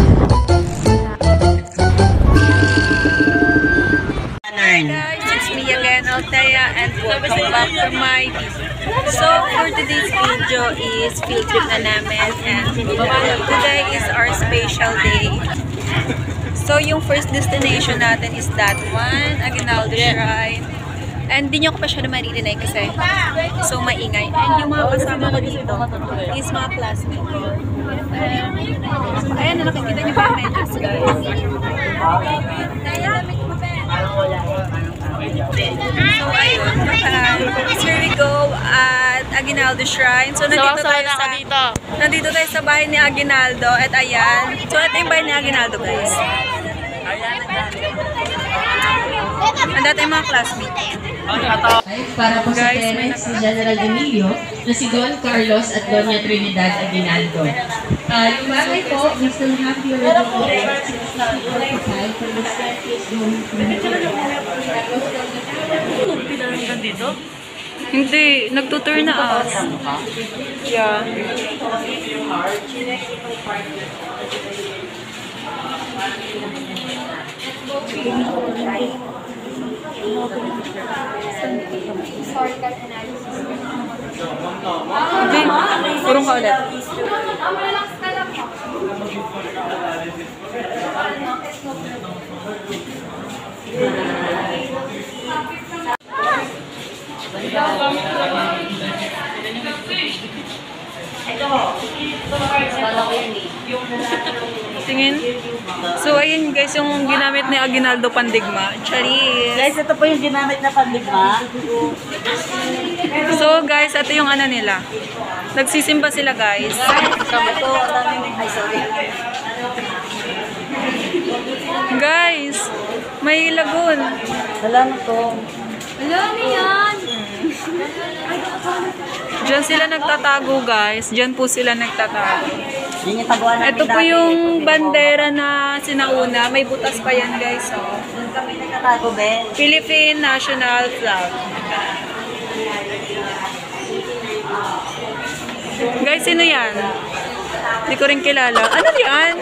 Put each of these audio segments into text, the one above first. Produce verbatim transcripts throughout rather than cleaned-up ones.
Hi guys, it's me again, Althea, and welcome back to my video. So for today's video is field trip na namin, and today is our special day. So yung first destination natin is that one, Aguinaldo Shrine. And di nyo ko pa siya na maririnig kasi so maingay. And yung mga kasama ko dito is mga classmates ko. Ayan na, nakikita nyo pa yung medals, guys. So ayun, here we go at Aguinaldo Shrine. So nandito tayo sa nandito tayo sa bahay ni Aguinaldo at ayan. So ito yung bahay ni Aguinaldo, guys. Ang dati yung mga classmates. Para po sa parents ni General Emilio na si Don Carlos at Doña Trinidad Aguinaldo. Uh, yung bagay po, we still have the original since nineteen forty-five from the staircase going dito? Hindi, nagtutur na us. Yeah. Okay, kurong ka ulit. Tingin. So, ayun guys, yung ginamit ni Aguinaldo Pandigma. Charis! Guys, ito po yung ginamit na Pandigma. So, guys, ito yung ano nila. Nagsisimba sila, guys. Ito, ay sorry. Guys, may lagoon. Wala na to. Wala na yan. Diyan sila nagtatago, guys. Diyan po sila nagtatago. Yun yung taguan namin. Ito po yung bandera na sinauna. May butas pa yan, guys. Oh. Doon kami nagtatago, Ben. Philippine National Flag. Guys, sino yan? Hindi ko rin kilala. Ano yan?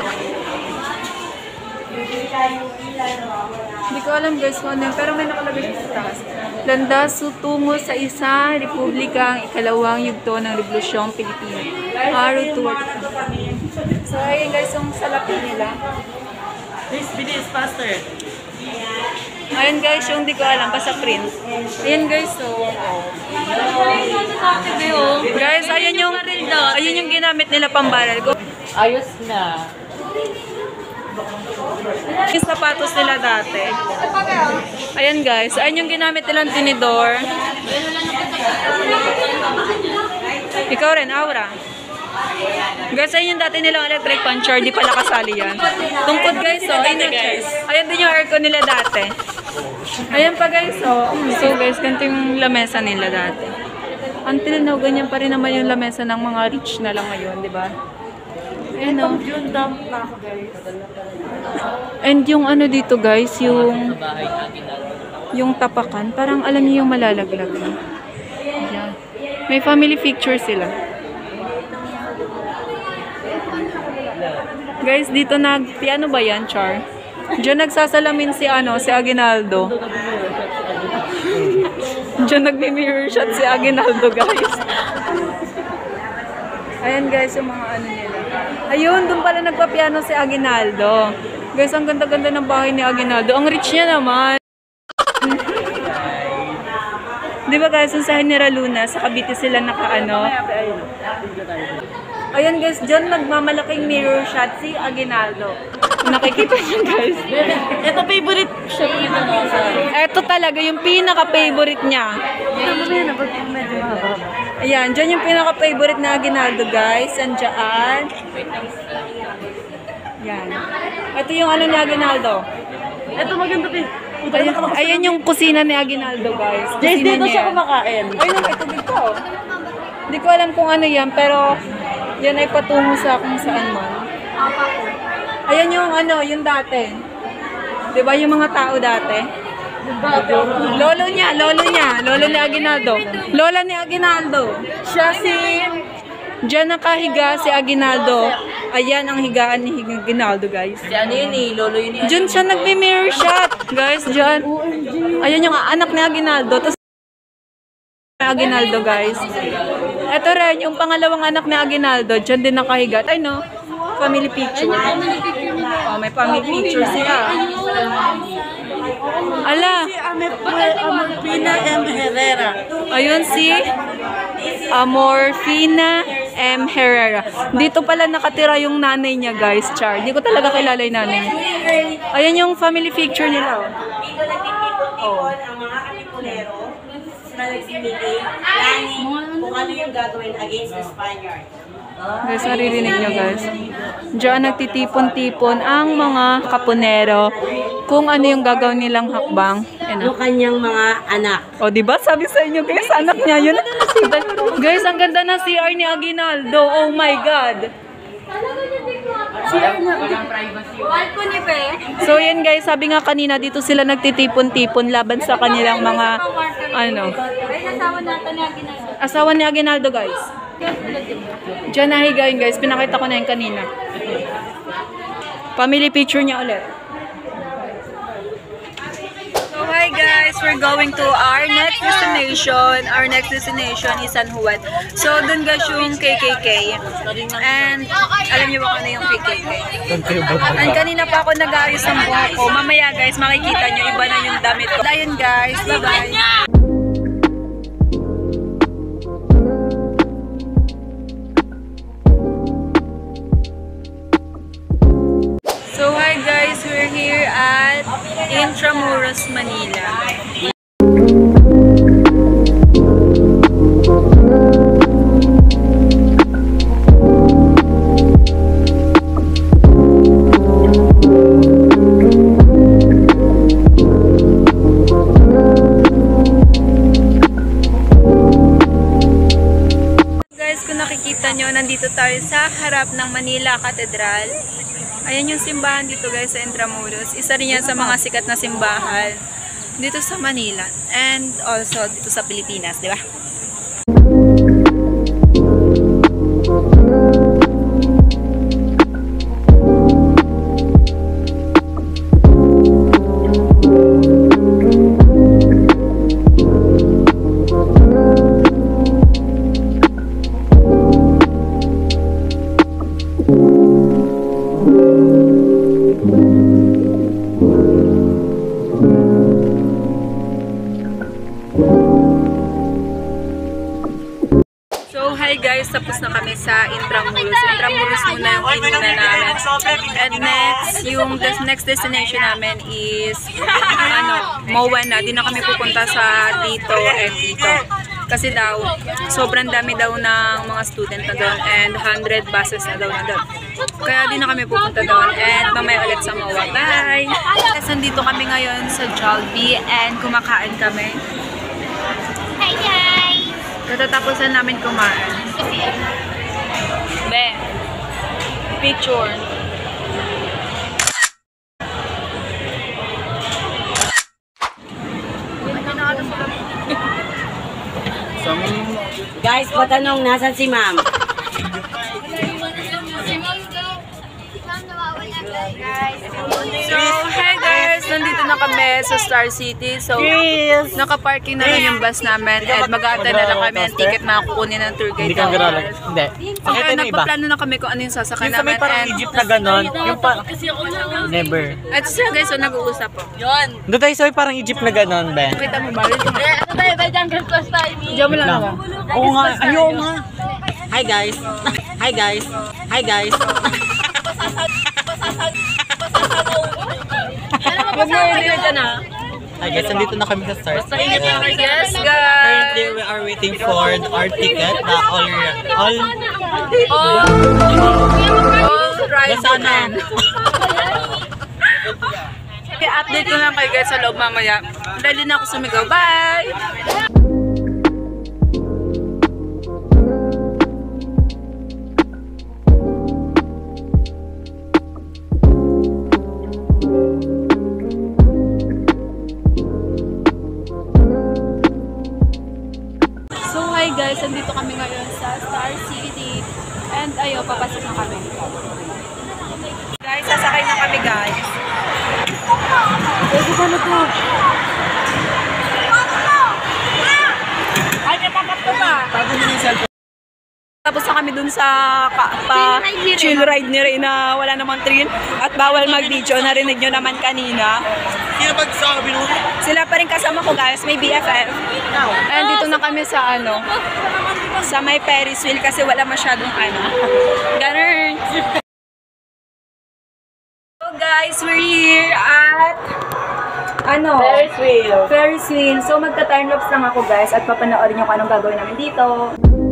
Hindi ko alam, guys, kung ano yan. Pero may nakalagay sa taas. Landas tungo sa isang republika ang ikalawang yugto ng Revolusyong Pilipino. Araw toward. So, ayun guys, yung salapi nila. Please, bilis, faster. Ayun guys, yung di ko alam, basta print. Ayun guys, so. Guys, ayun yung, ayun yung ginamit nila pambaral. Ayos na. Yung sapatos nila dati. Ayan guys, ayun yung ginamit nilang tinidor. Ikaw rin, Aura. Guys, ayun yung dati nilang electric puncher, di pala kasali yan. Tungkod guys, oh, ayun yung guys. Ayun din yung aircon nila dati. Ayan pa guys, oh. So guys, ganito yung lamesa nila dati. Until now, ganyan pa rin naman yung lamesa ng mga rich na lang ngayon, di ba? Ayan o. And yung ano dito guys, yung yung tapakan, parang alam niyo yung malalaglag. Ayan. May family picture sila. Guys, dito nag, piano ba yan, Char? Diyan nagsasalamin si ano, si Aguinaldo. Diyan nagmi-mirror shot si Aguinaldo, guys. Ayan guys, yung mga ano nila. Ayun, doon pala nagpa-piano si Aguinaldo. Guys, ang ganda-ganda ng bahay ni Aguinaldo. Ang rich niya naman. Di ba guys, yung sa General Luna, sa Cavite sila naka-ano. Ayan guys, dyan nagmamalaking mirror shot si Aguinaldo. Nakikita niyo guys. Ito favorite siya. Ito talaga yung pinaka-favorite niya. Ayan, dyan yung pinaka-favorite na Aguinaldo guys. Andyan. Yan. Ito yung ano ni Aguinaldo. Ito maganda pa. Ayan, ayan yung kusina ni Aguinaldo guys. Guys, dito siya kumakain. Ayun, ito dito. Hindi ko alam kung ano yan, pero yan ay patungo sa kung saan man. Ayan yung ano, yung dati. Diba yung mga tao dati? Lolo niya, lolo niya, lolo ni Aguinaldo. Lola ni Aguinaldo. Siya si... Diyan nakahiga si Aguinaldo. Ayan ang higaan ni Aguinaldo, guys. Si ano yun eh, lolo yun eh. Diyan siya nagme-mirror shot. Guys, diyan. Ayan yung anak ni Aguinaldo. Tapos Aguinaldo, guys. Ito rin, yung pangalawang anak ni Aguinaldo. Diyan din nakahiga. Ay, no? Family picture. Oh, may family picture sila. Ala. Si Amorfina M. Herrera. Ayun si Amorfina M. Herrera. Dito pala nakatira yung nanay niya, guys, Char. Hindi ko talaga kilala yung nanay niya. Ayan yung family picture nila. Dito nagtitipon-tipon ang mga katipunero na nagsimili, planning kung ano yung gagawin against the Spaniard. Guys, naririnig nyo, guys. Diyan nagtitipon-tipon ang mga kapunero kung ano yung gagawin nilang hakbang. Ano? Yung kanyang mga anak. O, diba? Sabi sa inyo, guys, anak niya yun. Guys, ang ganda na C R ni Aguinaldo. Oh my God. So, yan guys, sabi nga kanina, dito sila nagtitipon-tipon laban sa kanilang mga, ano, asawa ni Aguinaldo, guys. Diyan nahigayin, guys. Pinakita ko na yung kanina. Family picture niya ulit. So, hi guys, we're going to our next destination. Our next destination is San Juan. So, dun guys yung K K K. And, alam niyo ba kung ano yung K K K? And kanina pa ako nag-aayos ng buhok ko. Mamaya guys, makikita niyo, iba na yung damit ko. Ayun guys, bye-bye. So, hi guys, we're here at Intramuros, Manila. Guys, kung nakikita nyo, nandito tayo sa harap ng Manila Cathedral. Ayan yung simbahan dito guys sa Intramuros. Isa rin yan sa mga sikat na simbahan dito sa Manila. And also dito sa Pilipinas, di ba? So, hi guys, tapos na kami sa Intramuros. Intramuros muna yung inuna namin. And next, yung des next destination namin is, ano, Moana. Di na kami pupunta sa dito and dito. Kasi daw, sobrang dami daw ng mga student na doon and one hundred buses na daw na doon. Kaya di na kami pupunta doon and mamaya ulit sa Moa. Bye! Kasi nandito kami ngayon sa Jollibee and kumakain kami. Hi guys! Katatapusan namin kumain. Be, picture. Guys, patanong, nasan si ma'am? So, hi guys! Nandito na kami sa Star City. So, naka-parking na lang yung bus namin at mag-aantay na lang kami ng ticket na kukunin ng tour guide. Hindi ka gano'n. Hindi. Okay, nagpaplano na kami kung ano yung sasakay Yung sa may namin. parang And, Egypt na gano'n. Yung pa... Never. at sila guys, so nag-uusap po. Yun! Doon tayo sa may parang Egypt na gano'n, be. Kita mo ba? Ano tayo ba dyan? Girls tayo. Diyan mo lang Lang. naman. Oo nga. Ayaw nga. Hi guys! Hi guys! Hi guys! Huwag mo yung video dyan ha. Hi guys, nandito na kami sa Star City. Yes guys! Currently, we are waiting for our ticket na all... all... All, all right Basta na. Okay, update ko lang kayo guys sa loob mamaya. Dali na ako sumigaw. Bye! So hi guys, nandito kami ngayon sa Star City and ayo, papasok na kami. guys. Ay, natapat ko ba? Tapos na kami dun sa ka, pa, chill ride ni Ray na wala namang thrill at bawal mag-video. Narinig nyo naman kanina. Sino magsabi nun? Sila pa rin kasama ko guys, may B F F. And dito na kami sa ano, sa may Ferris wheel kasi wala masyadong ano. Ganun. So guys, we're here at ano? Ferris wheel. Ferris wheel. So magka-time lapse lang ako guys at papanoorin nyo kung anong gagawin namin dito.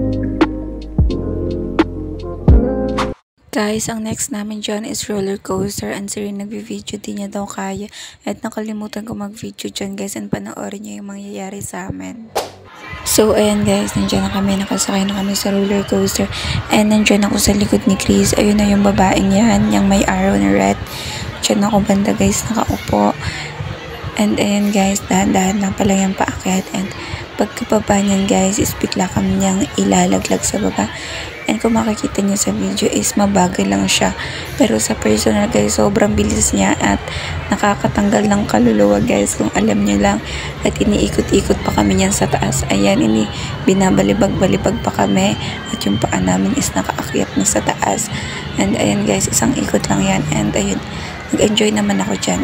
Guys, ang next namin dyan is roller coaster and si Rin nag-video din niya daw kaya at nakalimutan ko mag-video dyan guys and panoorin niya yung mangyayari sa amin. So ayan guys, nandiyan na kami, nakasakay na kami sa roller coaster and nandiyan ako sa likod ni Chris. Ayun na yung babaeng yan, yung may arrow na red. Diyan ako banda guys, nakaupo. And ayan guys, dahan-dahan lang pala yung paakyat and pagkababa niyan guys is bigla kami niyang ilalaglag sa baba. And kung makikita niyo sa video is mabagal lang siya. Pero sa personal guys, sobrang bilis niya at nakakatanggal ng kaluluwa guys kung alam niyo lang. At iniikot-ikot pa kami niyan sa taas. Ayan, ini binabalibag-balibag pa kami. At yung paa namin is nakaakyat na sa taas. And ayan guys, isang ikot lang yan. And ayun, nag-enjoy naman ako dyan.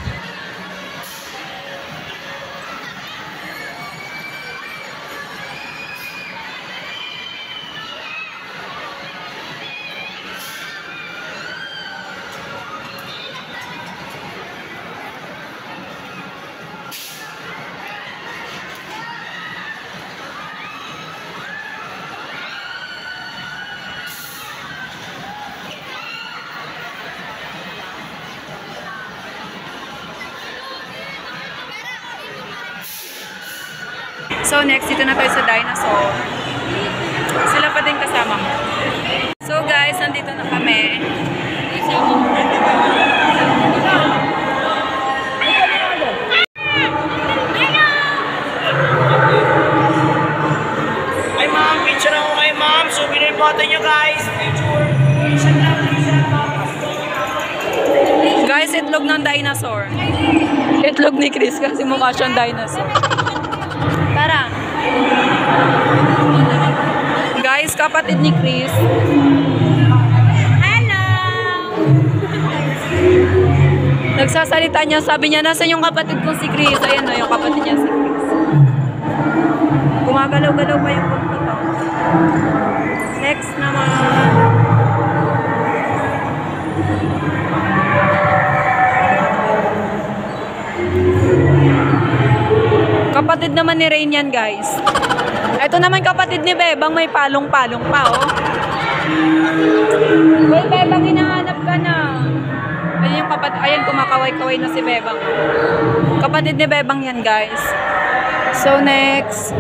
So next, dito na tayo sa dinosaur. Sila pa din kasama ko. So guys, nandito na kami. Ay ma'am, picture ako kay ma'am. Souvenir photo nyo guys. Guys, itlog ng dinosaur. Itlog ni Chris kasi mukha siyang dinosaur. Tara. Guys, kapatid ni Chris. Hello! Nagsasalita niya, sabi niya, nasan yung kapatid ko si Chris? Ayan na, yung kapatid niya si Chris. Gumagalaw-galaw pa yung punto to. Next naman. Kapatid naman ni Rain yan, guys. Ito naman kapatid ni Bebang, may palong-palong pa, oh. Well, Bebang, hinahanap ka na. Ayan yung kapatid, ayan, kumakaway-kaway na si Bebang. Kapatid ni Bebang yan, guys. So, next.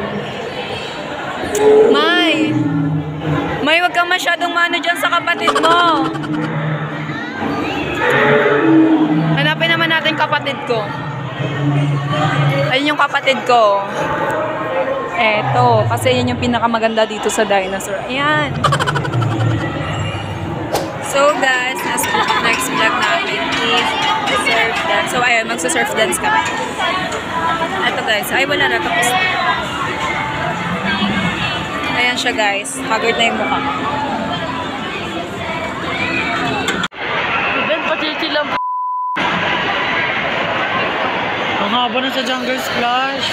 May. May, wag kang masyadong mano dyan sa kapatid mo. Hanapin naman natin kapatid ko. Ayun yung kapatid ko. Eto, kasi yun yung pinakamaganda dito sa dinosaur. Ayan. So guys, next vlog namin is surf dance. So ayun, magsa-surf dance kami. Eto guys, ay wala na, tapos na. Ayan siya guys, haggard na yung mukha. Ben, pati silang Ang haba na sa jungle splash.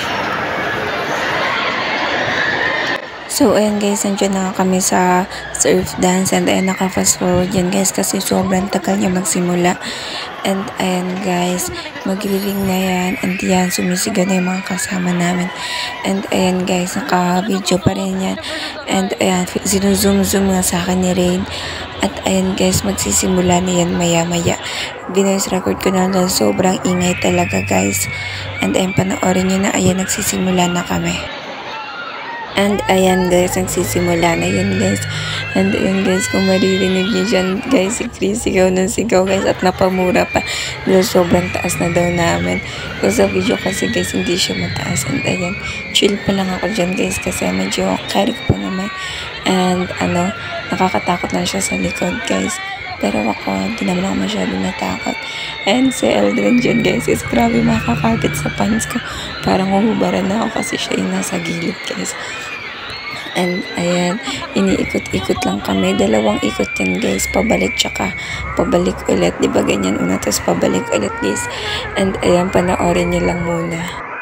So, ayan guys, nandiyan na kami sa surf dance and ayan, naka-fast forward yan guys kasi sobrang tagal niya magsimula. And ayan guys, magriring na yan and yan, sumisigaw na yung mga kasama namin. And ayan guys, naka-video pa rin yan. And ayan, sinuzoom-zoom nga sa akin ni Rain. At ayan guys, magsisimula na yan maya-maya. Binoise record ko na lang, sobrang ingay talaga guys. And ayan, panoorin nyo na, ayan, nagsisimula na kami. And ayan guys, nagsisimula na yun guys. And ayan guys, kung maririnig nyo dyan guys, si Chris sigaw ng sigaw guys at napamura pa. Dahil sobrang taas na daw namin. Kung sa video kasi guys, hindi siya mataas. And ayan, chill pa lang ako dyan guys kasi medyo carry pa naman. And ano, nakakatakot na siya sa likod guys. Pero ako, hindi naman ako masyado natakot. And si Eldrin dyan guys is grabe makakapit sa pants ko. Parang uhubaran na ako kasi siya yung nasa gilid guys. And ayan, iniikot-ikot lang kami. Dalawang ikot yan guys, pabalik tsaka pabalik ulit. Diba ganyan una, tapos pabalik ulit guys. And ayan, panoorin niyo lang muna.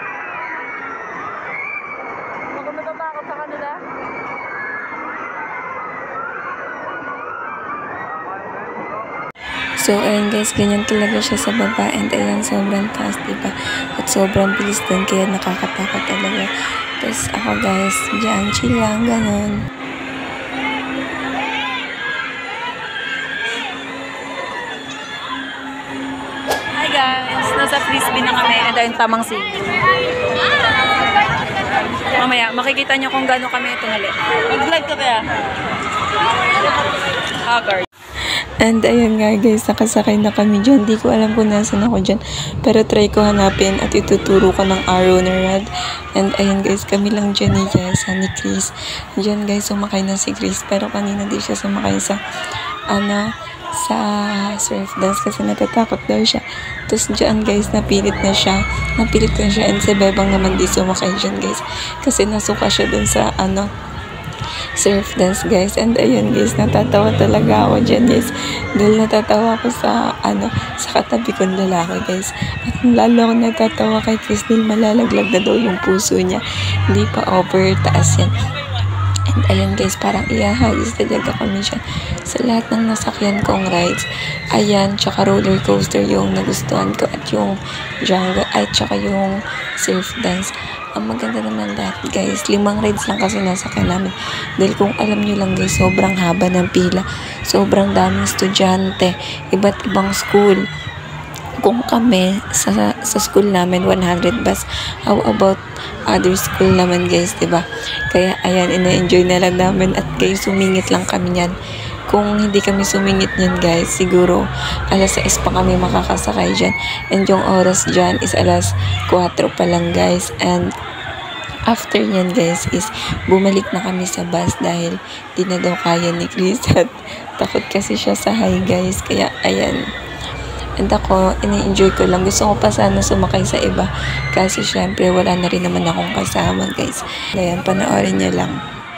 So, ayan guys, ganyan talaga siya sa baba. And ayan, sobrang taas, diba? At sobrang bilis din, kaya nakakatakot talaga. Tapos ako guys, dyan, chill lang, ganun. Hi guys! Nasa frisbee na kami. And ayun, tamang sing. Mamaya, makikita nyo kung gaano kami tunali. Mag-vlog ka kaya? Haggard. And ayun nga guys, nakasakay na kami dyan. Di ko alam kung nasan ako dyan. Pero try ko hanapin at ituturo ko ng arrow na red. And ayun guys, kami lang dyan ni Jessa, ni Chris. Dyan guys, sumakay na si Chris. Pero kanina di siya sumakay sa, ano, sa surf dance kasi natatakot daw siya. Tapos dyan guys, napilit na siya. Napilit na siya. And si Bebang naman di sumakay dyan guys. Kasi nasuka siya dun sa, ano, surf dance guys. And ayun guys, natatawa talaga ako dyan guys. Dahil natatawa ako sa ano, sa katabi kong lalaki guys. At lalo ako natatawa kay Chris dahil malalaglag na daw yung puso niya. Hindi pa over taas yan. And ayun guys, parang iyahagis talaga kami siya sa lahat ng nasakyan kong rides. Ayan, tsaka roller coaster yung nagustuhan ko at yung jungle, ay tsaka yung surf dance. Ang maganda naman lahat guys, limang rides lang kasi nasakyan namin. Dahil kung alam nyo lang guys, sobrang haba ng pila. Sobrang daming estudyante, iba't ibang school. Kung kami, sa, sa school namin, one hundred bus. How about other school naman guys, diba? Kaya ayan, ina-enjoy na lang namin at guys, sumingit lang kami yan. Kung hindi kami sumingit niyan guys, siguro alas sais pa kami makakasakay dyan. And yung oras dyan is alas kwatro pa lang guys. And after nyan guys is bumalik na kami sa bus dahil di na daw kaya ni Chris at takot kasi siya sa high guys. Kaya ayan. And ako, ini-enjoy ko lang. Gusto ko pa sana sumakay sa iba. Kasi syempre wala na rin naman akong kasama guys. Ayan, panoorin niyo lang.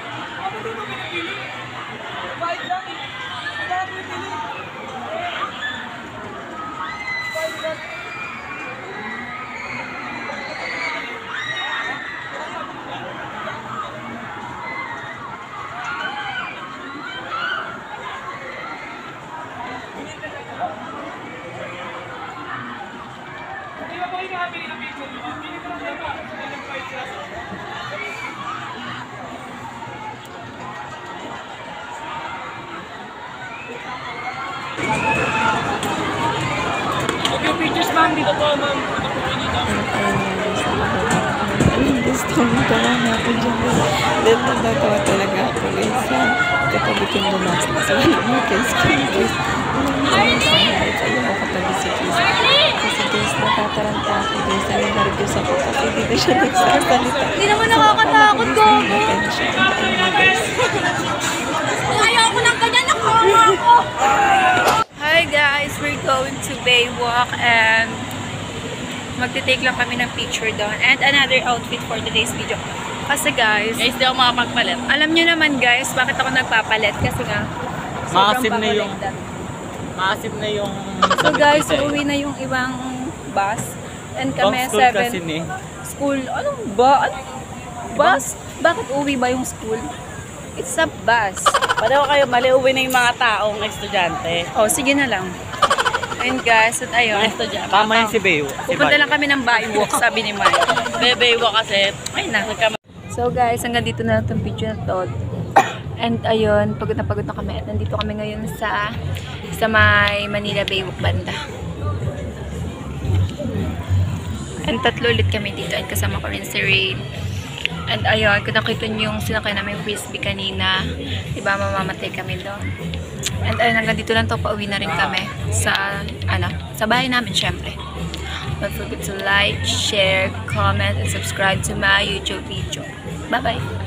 Okay, pictures ma'am. Dito po ma'am. Ayun, gusto mo tawa na ako dyan. Dahil natatawa talaga ako guys. Katabi kong lumas na sa mga guys. Guys, ayaw ko katabi si Chris. Kasi guys, natataranta ako guys. Ayaw nervous ako kasi dito siya nagsasalita. Hindi naman nakakatakot ko. Ayun siya. Ayun na guys. Ayaw ko ng ganyan. Nakawa ako. Hi guys, we're going to Baywalk and magte-take lang kami ng picture doon and another outfit for today's video. Kasi guys, Guys, di ako makapagpalit. alam nyo naman guys, bakit ako nagpapalit? Kasi nga, Maasim na yung- papalit. Maasim na yung... So guys, uuwi na yung ibang bus and kami Pang school kasi seven. ni. School? Ano ba? Ano? Bus? Bakit uwi ba yung school? It's a bus. Pareho kayo, mali uwi na yung mga taong estudyante. Oh, sige na lang. And guys, at ayun. Mga estudyante. Tama yung si Bayo. Si Pupunta Bayo. lang kami ng Baywalk, sabi ni Mike. Bebeywa kasi. Ay na. So guys, hanggang dito na lang itong video na to. And ayun, pagod na pagod na kami. At nandito kami ngayon sa sa may Manila Baywalk banda. And tatlo ulit kami dito. And kasama ko rin si Rain. And ayun, kung nakita nyo yung sinakay namin frisbee kanina, diba mamamatay kami doon. And ayun, hanggang dito lang to, pauwi na rin kami sa, ano, sa bahay namin syempre. Don't forget to like, share, comment, and subscribe to my YouTube video. Bye-bye!